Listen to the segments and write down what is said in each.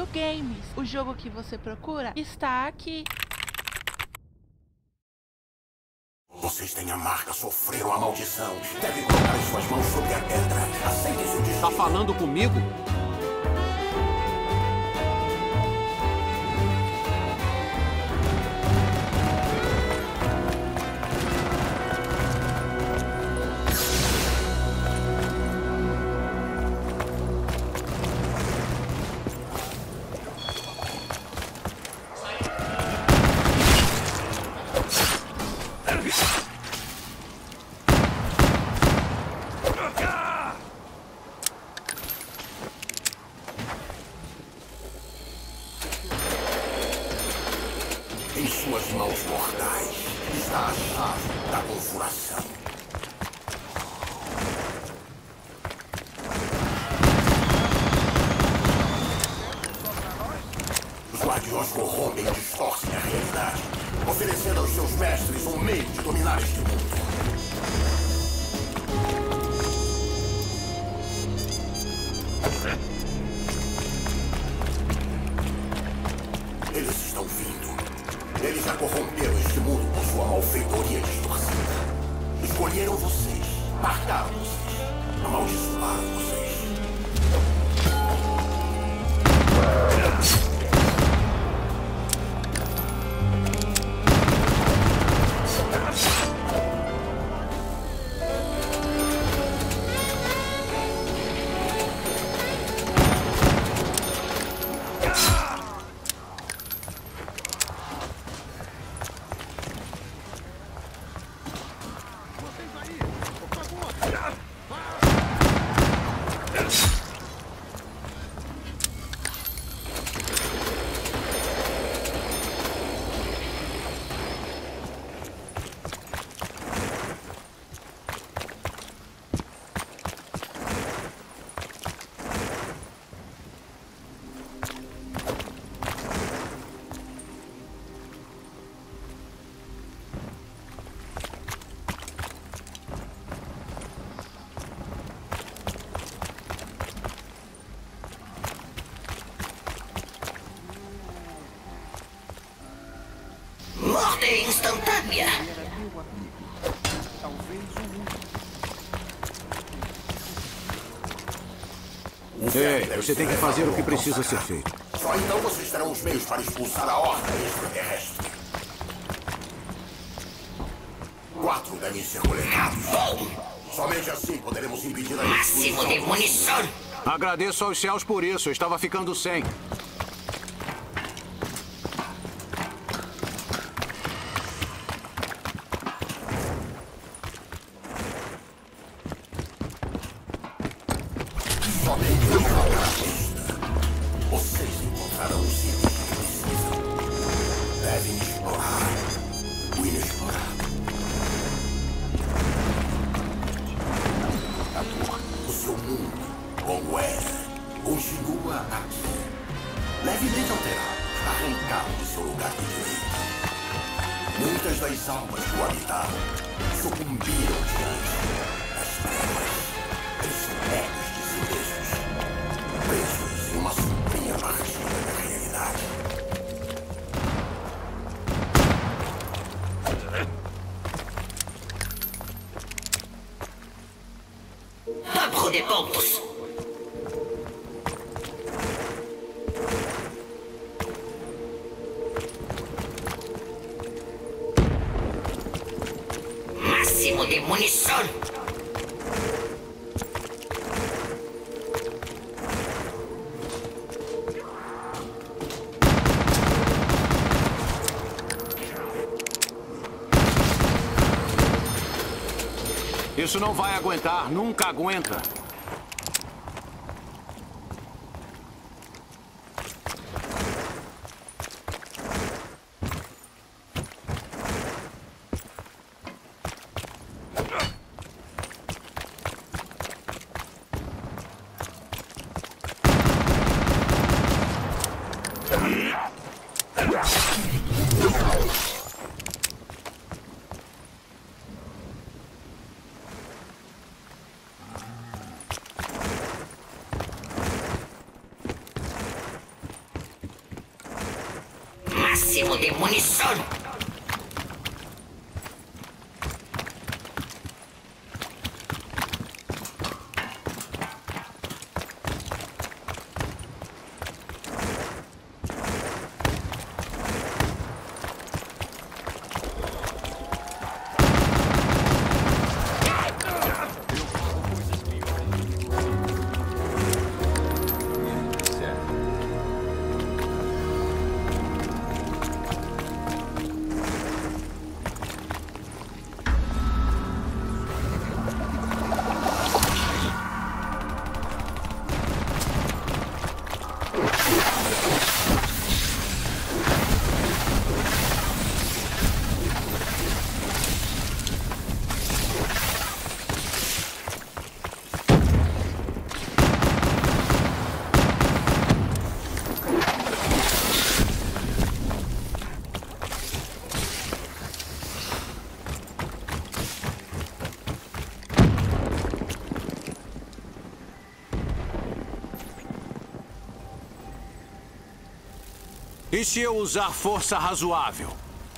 Games. O jogo que você procura está aqui. Vocês têm a marca, sofreram a maldição. Devem colocar as suas mãos sobre a pedra. Aceitem seu destino. Tá falando comigo? Em suas mãos mortais está a chave da conjuração. Os guardiões corrompem e distorcem a realidade, oferecendo aos seus mestres um meio de dominar este mundo. Eles estão vindo. Eles já corromperam este mundo com sua malfeitoria distorcida. Escolheram vocês, marcaram vocês, amaldiçoaram vocês. Morte instantânea. Ei, você tem que fazer o que precisa ser feito. Só então vocês terão os meios para expulsar a horda extraterrestre. 4 devem ser coletados. Somente assim poderemos impedir a Máximo de munição. Agradeço aos céus por isso, eu estava ficando sem. Somente vocês encontrarão os itens que precisam. Devem explorar o inexplorado. O seu mundo, como era, continua aqui. Levemente alterado, arrancado do seu lugar de direito. Muitas das almas que o habitaram sucumbiram diante das trevas. Eles são pegos de si mesmos, presos em uma sombria partida da realidade. Abro de pontos. Máximo de munição. Isso não vai aguentar, nunca aguenta. Máximo de munição. E se eu usar força razoável?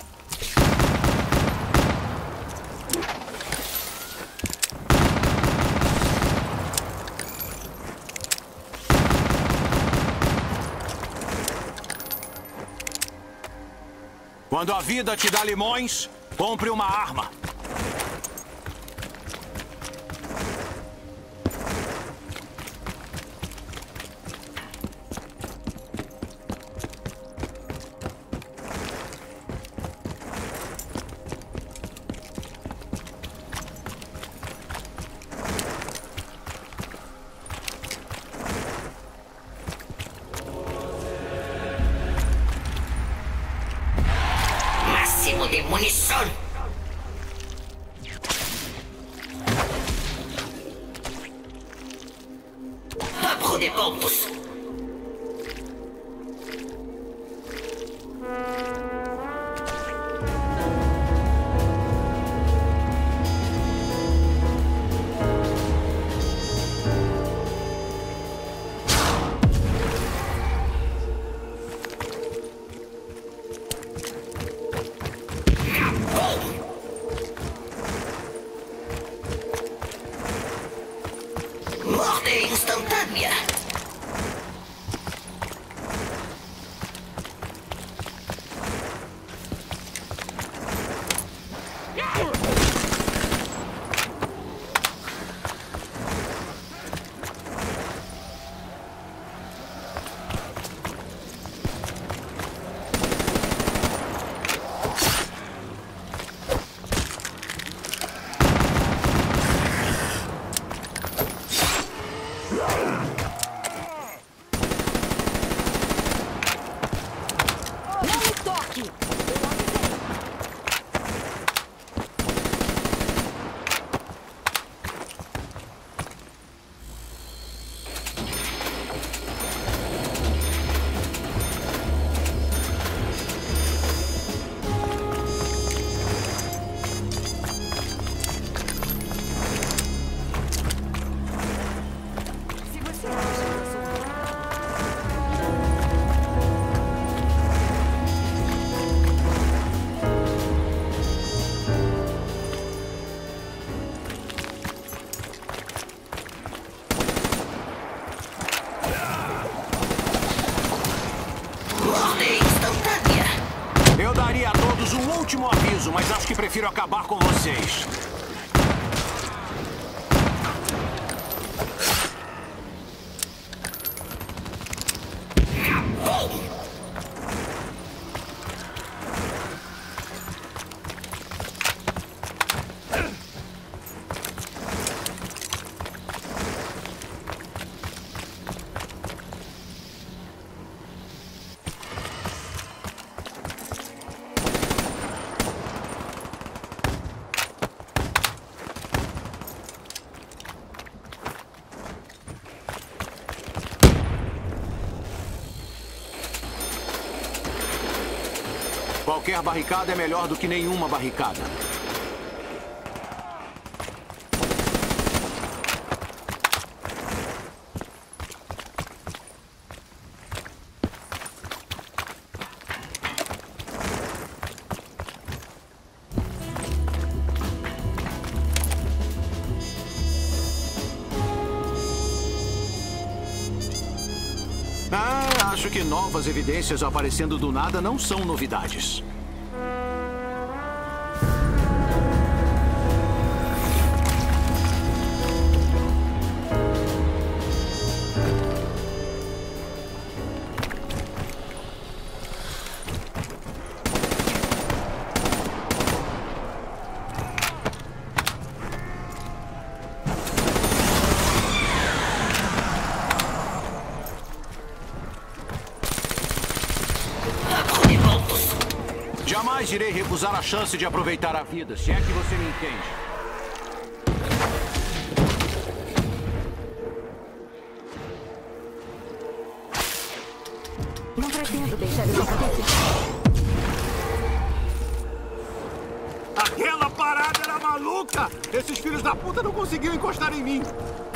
Quando a vida te dá limões, compre uma arma. Máximo de munição. Dobro de pontos. Morte instantânea. Eu daria a todos um último aviso, mas acho que prefiro acabar com vocês. Qualquer barricada é melhor do que nenhuma barricada. Acho que novas evidências aparecendo do nada não são novidades. Jamais irei recusar a chance de aproveitar a vida, se é que você me entende. Não pretendo deixar isso acontecer. Aquela parada era maluca! Esses filhos da puta não conseguiam encostar em mim.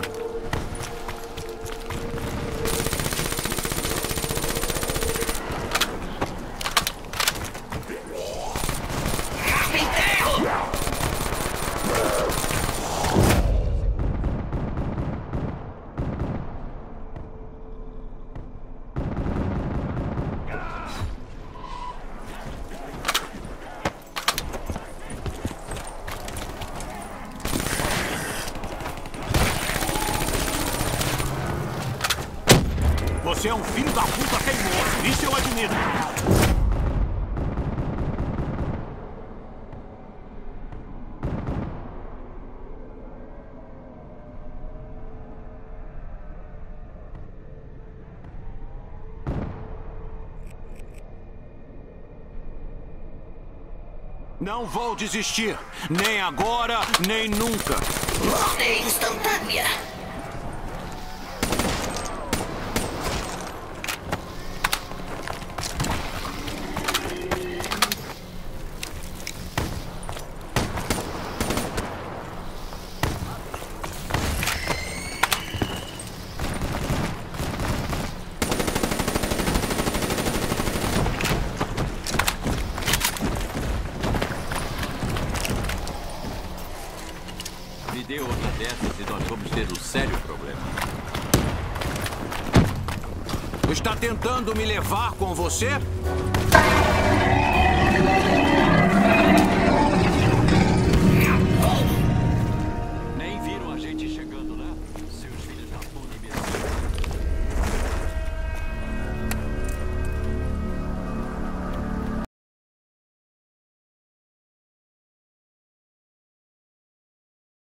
Você é um filho da puta teimoso. Isso eu admiro. Não vou desistir. Nem agora, nem nunca. Morte instantânea. Me dê outra dessas e nós vamos ter um sério problema. Está tentando me levar com você?